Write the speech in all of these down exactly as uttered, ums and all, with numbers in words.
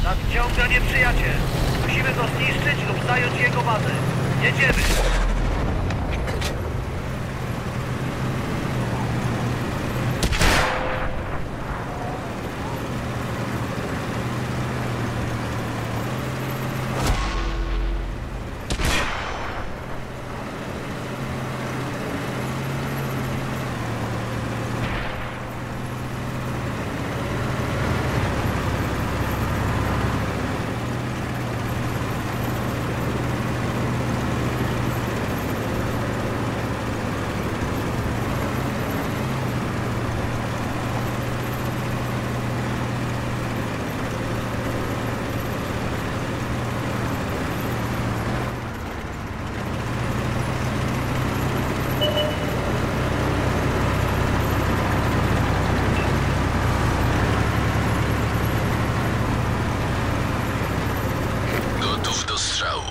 Nadciąga nieprzyjaciel. Musimy go zniszczyć lub zająć jego bazę. Jedziemy! Gotów do strzału.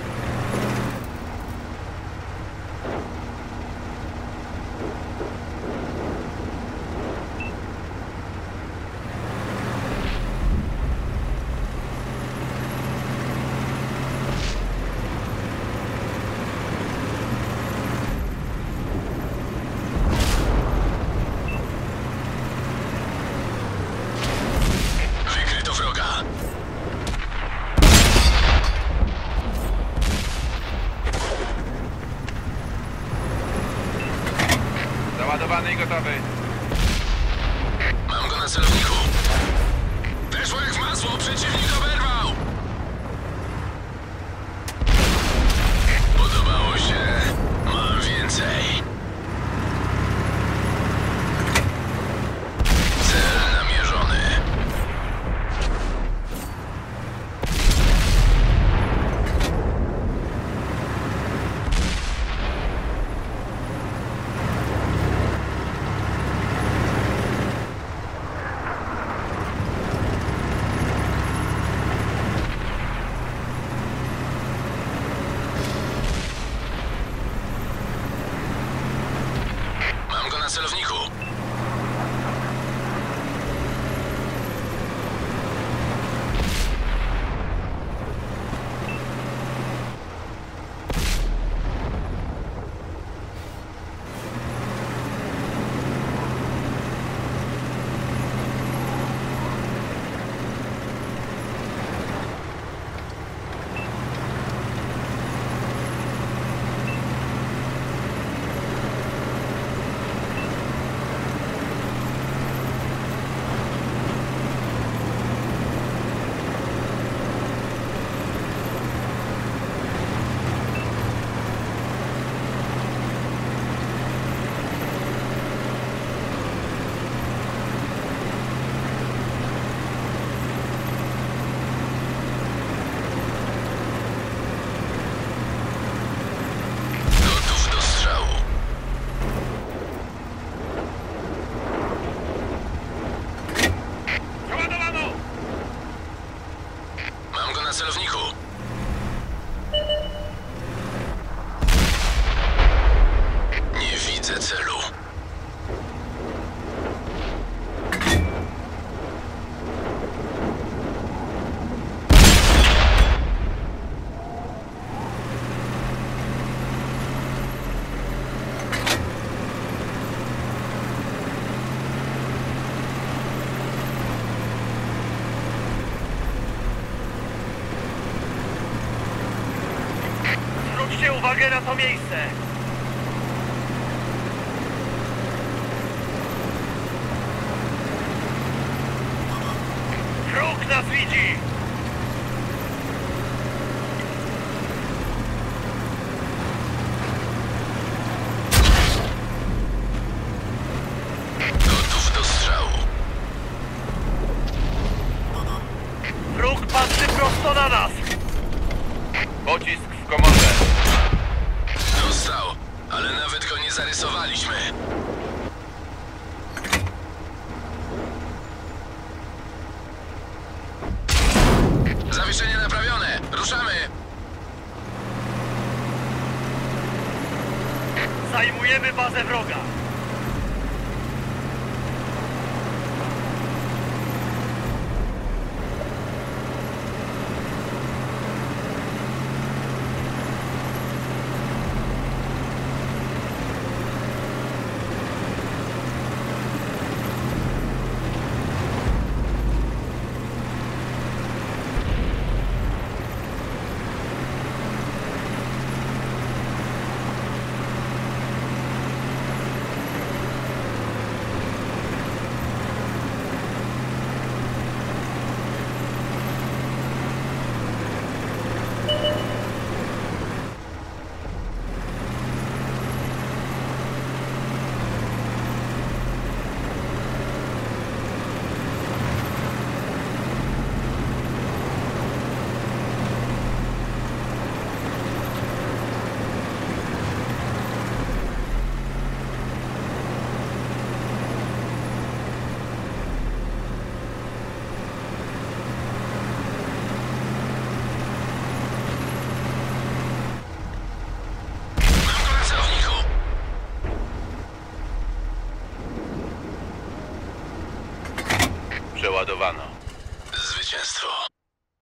Wykryto wroga. Załadowany i gotowy. Mam go na celowniku. Weszło jak w masło, przeciwnik oberwał! Podobało się. Mam więcej. Cel namierzony. Mam go na celowniku. Gotów do strzału. Załadowano! Mam go na celowniku. Nie widzę celu. Zwróćcie uwagę na to miejsce! Wróg nas widzi! Gotów do strzału. Wróg patrzy prosto na nas! Pocisk w komorze. Dostał, ale nawet go nie zarysowaliśmy. Zawieszenie naprawione. Ruszamy. Zajmujemy bazę wroga! Przeładowano. Zwycięstwo.